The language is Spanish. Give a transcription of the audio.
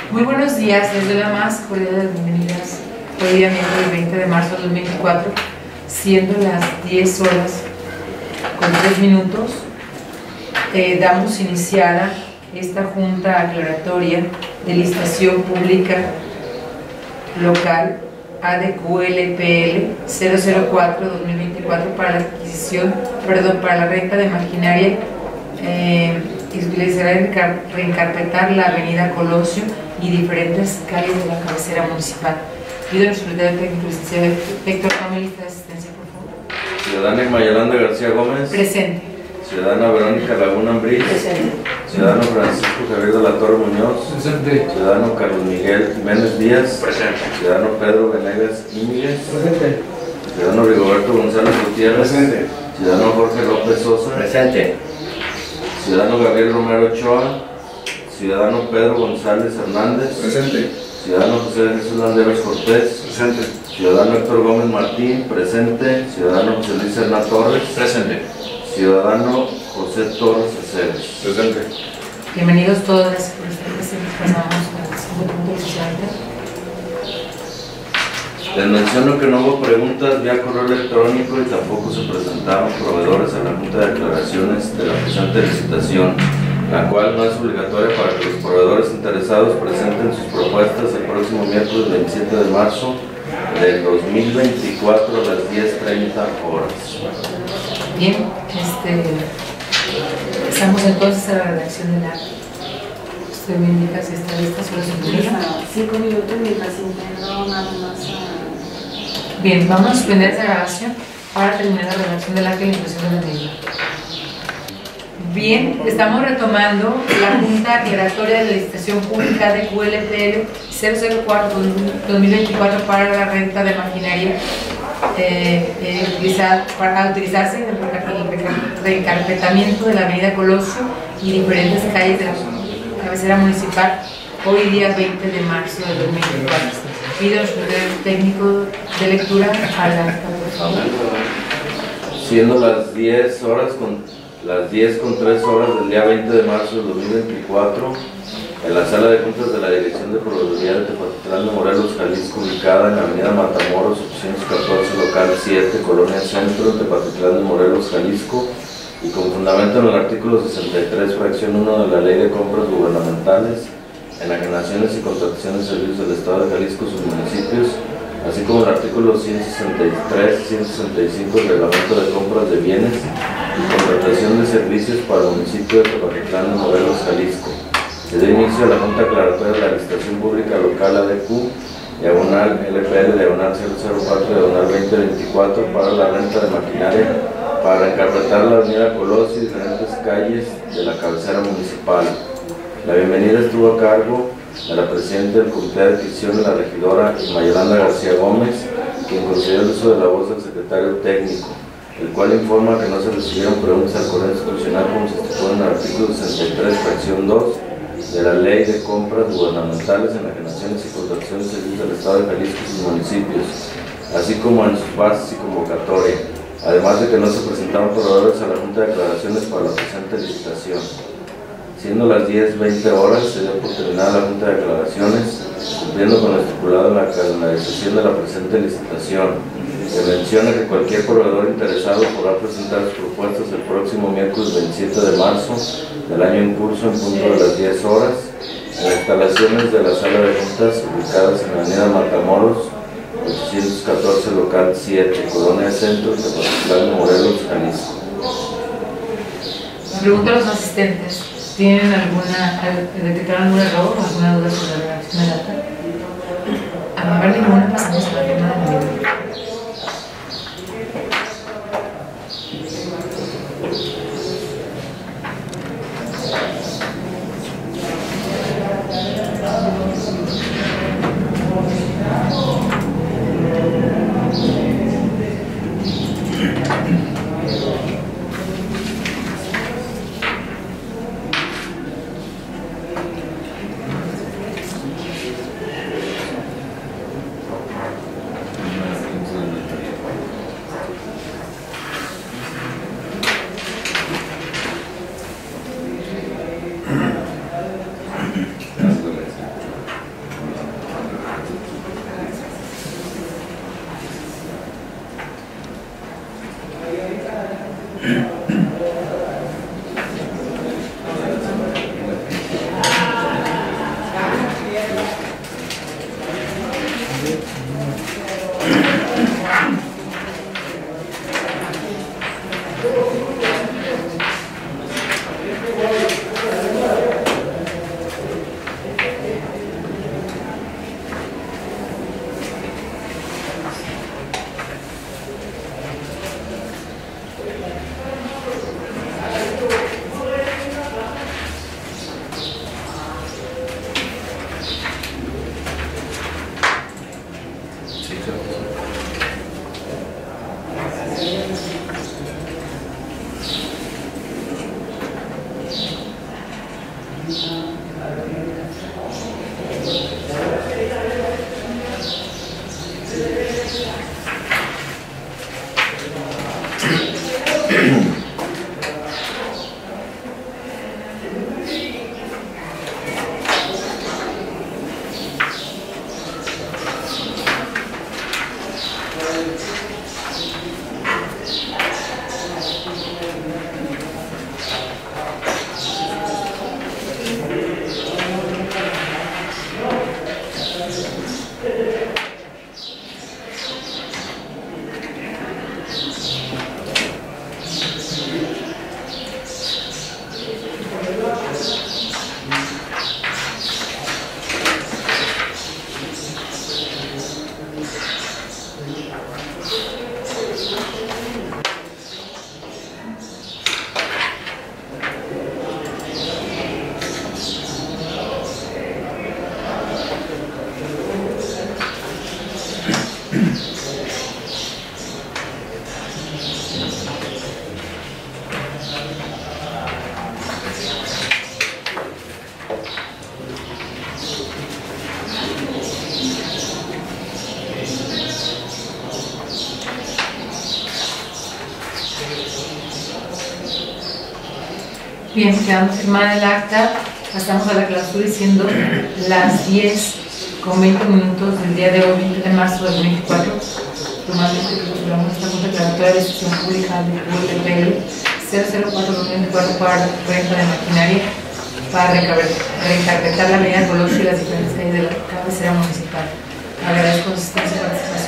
Muy buenos días, les doy la más cordial bienvenidas hoy día miércoles 20 de marzo de 2024, siendo las 10 horas con 3 minutos. Damos iniciada esta junta aclaratoria de licitación pública local ADQ-LPL 004-2024 para la adquisición, para la renta de maquinaria y se utilizará reencarpetar la avenida Colosio y diferentes calles de la cabecera municipal. Pido al secretario técnico, licenciado Héctor Tome, lista de asistencia, por favor. Ciudadana Mayolanda García Gómez. Presente. Ciudadana Verónica Laguna Ambriz. Presente. Ciudadano Francisco Javier de la Torre Muñoz. Presente. Ciudadano Carlos Miguel Jiménez Díaz. Presente. Ciudadano Pedro Venegas Íñiguez. Presente. Ciudadano Rigoberto González Gutiérrez. Presente. Ciudadano Jorge López Sosa. Presente. Ciudadano Gabriel Romero Ochoa. Ciudadano Pedro González Hernández. Presente. Ciudadano José Jesús Landeros Cortés. Presente. Ciudadano Héctor Gómez Martín. Presente. Ciudadano José Luis Hernán Torres. Presente. Ciudadano José Torres Aceves. Presente. Bienvenidos todos por estar presentes. Pasamos al segundo punto de la Les menciono que no hubo preguntas vía correo electrónico y tampoco se presentaron proveedores a la Junta de Aclaraciones de la presente licitación, la cual no es obligatoria para que los proveedores interesados presenten sus propuestas el próximo miércoles 27 de marzo del 2024 a las 10:30 horas. Bien, estamos entonces a la redacción del acta. Usted me indica si está lista, solo se me 5 minutos mientras intento nada más. Bien, vamos a suspender esta grabación para terminar la redacción del acta y la impresión de la medida. Bien, estamos retomando la Junta Aclaratoria de la Licitación Pública de QLPL 004-2024 para la renta de maquinaria para utilizarse en el reencarpetamiento de la avenida Colosio y diferentes calles de la cabecera municipal hoy día 20 de marzo de 2024. Pido al secretario técnico de lectura al acta, por favor. Siendo las 10 con 3 horas del día 20 de marzo de 2024, en la sala de juntas de la Dirección de Proveeduría de Tepatitlán de Morelos, Jalisco, ubicada en la avenida Matamoros, 814, local 7, Colonia Centro, Tepatitlán de Morelos, Jalisco, y con fundamento en el artículo 63, fracción 1 de la Ley de Compras Gubernamentales, enajenaciones y contrataciones de servicios del Estado de Jalisco, sus municipios, así como el artículo 163 y 165 del Reglamento de Compras de Bienes y Contratación de Servicios para el municipio de Tepatitlán de Morelos, Jalisco. Se dio inicio a la Junta Aclaratoria de la Licitación Pública Local ADQ, diagonal LPL, diagonal 004, diagonal 2024 para la renta de maquinaria para encarpetar la avenida Colosio y diferentes calles de la cabecera municipal. La bienvenida estuvo a cargo de la presidenta del Comité de Adquisición, la regidora Mayolanda García Gómez, quien concedió el uso de la voz del secretario técnico, el cual informa que no se recibieron preguntas al correo institucional como se estipula en el artículo 63, fracción 2 de la Ley de Compras Gubernamentales, enajenaciones y contrataciones de servicios del Estado de Jalisco y sus municipios, así como en sus bases y convocatoria, además de que no se presentaron proveedores a la Junta de Aclaraciones para la presente licitación. Siendo las 10:20 horas, se dio por terminada la Junta de Aclaraciones, cumpliendo con lo estipulado en la canalización de la presente licitación. Se menciona que cualquier proveedor interesado podrá presentar sus propuestas el próximo miércoles 27 de marzo del año en curso en punto de las 10 horas, en instalaciones de la sala de juntas ubicadas en la avenida Matamoros, 814, local 7, Colonia Centro, Tepatitlán de Morelos, Jalisco. Pregunto a los asistentes, ¿tienen detectaron algún error o alguna duda sobre la redacción del acta? A no haber ninguna, pasamos a la firma de la medida. Bien, quedando firmada el acta, pasamos a la clausura diciendo las 10 con 20 minutos del día de hoy, 20 de marzo del 2024. Formalmente clausuramos esta junta declaratoria de decisión pública de ULPL 004-2024 para renta de maquinaria para reinterpretar la avenida Colosio y las diferentes calles de la cabecera municipal. Agradezco su asistencia y participación.